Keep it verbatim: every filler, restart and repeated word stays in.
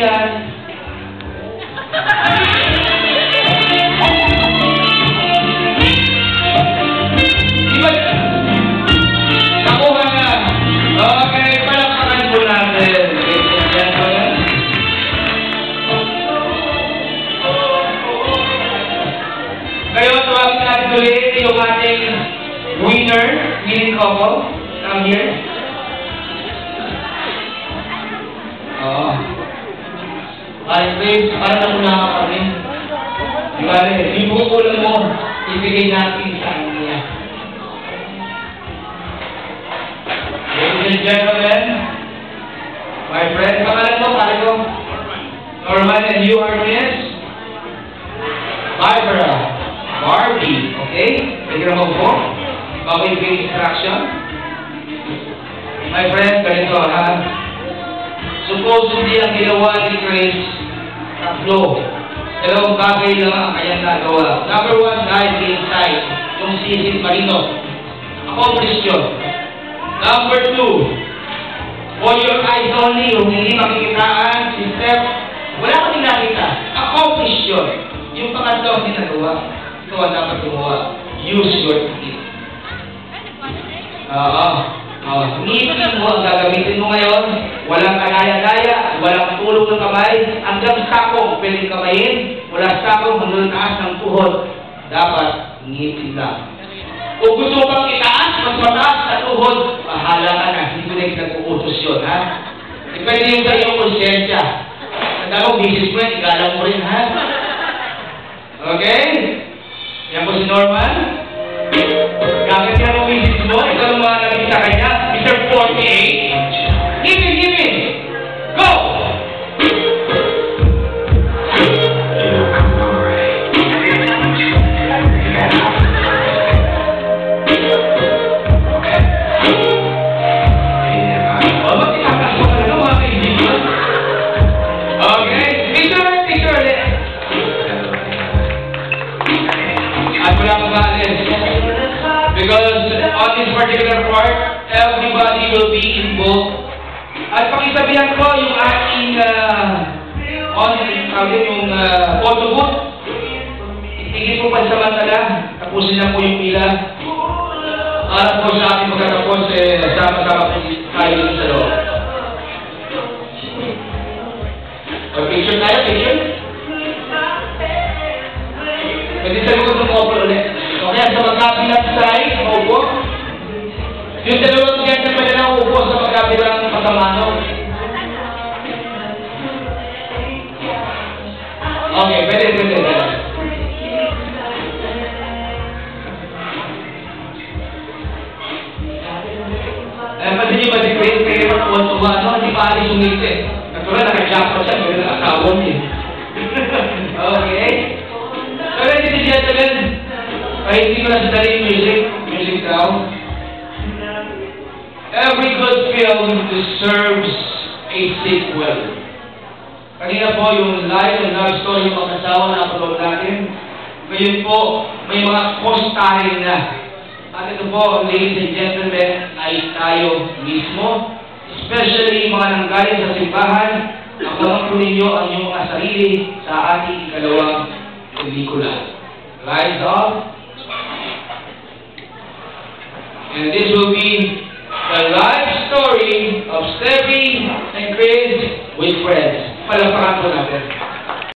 yan. Diba? Nakuha na. Okay, palakpakan po natin. Ngayon, tawagin natin ulit yung ating winner, winning couple. Come here. Oo. Ay, please, para na muna ka kami. Diba, yung bukukulang mo, ibigay natin sa kanya. Ladies and gentlemen, my friend, pangalan mo, pare ko? Norman, and you are Miss Barbara. Barbie, okay? Sige na mo po. Pag-ibig instruction. My friend, ganito ha. Supposedly ang ginawa ni Grace, tatlo. Dalawang bagay lang ang kanyang nagawa. Number one, dive inside. Yung sisig marino. Accomplish yun. Number two, for your eyes only, yung hindi makikitaan, si Steph, wala kang nakita. Accomplish yun. Yung pangatlo ang ginagawa. Ito ang dapat gumawa. Use your teeth. Oo. Uh, ngipin mo ang gagamitin mo ngayon. Walang kadaya-daya, walang tulog ng kamay. Hanggang sakong pwedeng kamayin. Mula sakong hanggang taas ng tuhod. Dapat ngipin lang. Kung gusto mo pang itaas, mas mataas sa tuhod, bahala ka na. Hindi ko na yung nag-uutos yun, ha? Depende yung sa iyong konsensya. Tanda mo, bisis mo yan, igalang mo rin, ha? Okay? Yan po si Norman. Gamit ka ng bisis mo, ikaw ang mga nabing sa kanya, Mister forty-eight. Give me, give me! Go! Because on this particular part, everybody will be involved. At pakisabihan ko yung ating uh, on yung uh, photo booth. Itigil po pansamantala. Tapusin na po yung pila. Para po sa ating pagkatapos, eh, sama-sama po tayo dito sa loob. Pag-picture tayo, picture? Pwede sa likod ng couple ulit. Okay, sa magkabilang side, maupo. Yung dalawang ganda pa na upo sa magkabilang pasamano. Okay, pwede, pwede. Eh, pwede nyo ba si Grace kayo magpuan-tuwa, no? Hindi pa alis yung ngiti. Natural, naka-jackpot siya, pwede naka-asawa niya. Okay. So, ladies and gentlemen, kahit hindi ko na sadali yung music, music daw. Every good film deserves a sequel. Kanina po yung life and love story yung mag-asawa na upload natin. Ngayon po, may mga postahin na. At ito po, ladies and gentlemen, ay tayo mismo. Especially mga nanggaling sa simbahan, abangan po ninyo ang inyong mga sarili sa ating ikalawang pelikula. Rise up. And this will be the life story of Steffi and Chris with friends. Palakpakan po natin.